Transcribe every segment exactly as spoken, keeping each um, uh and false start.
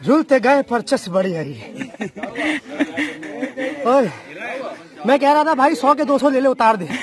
झूलते गए पर चस बड़ी आई। और मैं कह रहा था भाई सौ के दो सौ ले ले, उतार दे।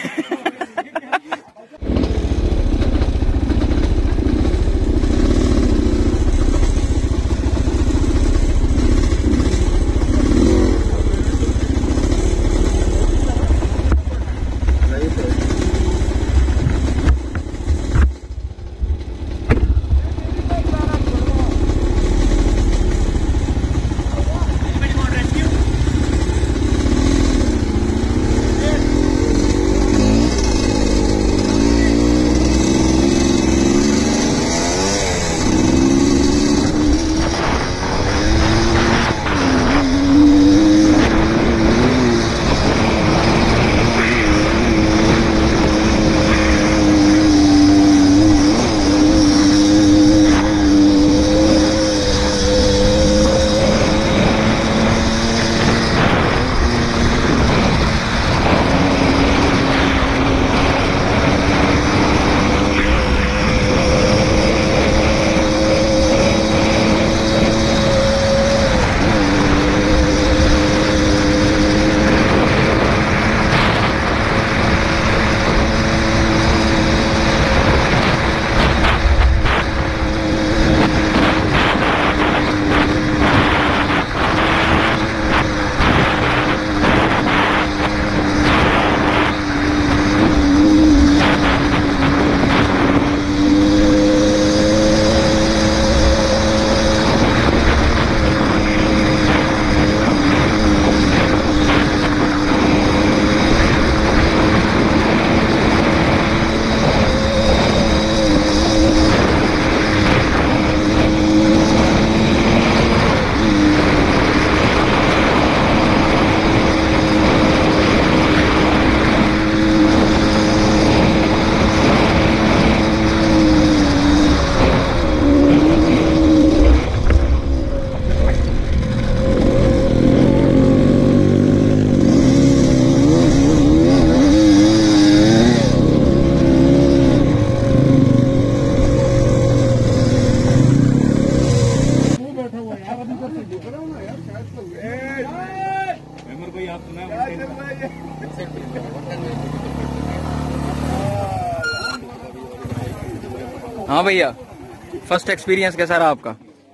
हाँ भैया, फर्स्ट एक्सपीरियंस कैसा रहा आपका?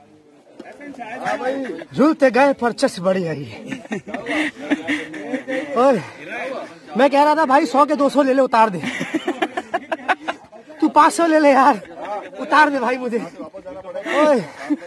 झूलते गए पर चस बड़ी आई। और मैं कह रहा था भाई सौ के दो सौ ले ले, उतार दे। तू पाँच सौ ले ले यार, उतार दे भाई मुझे। ओए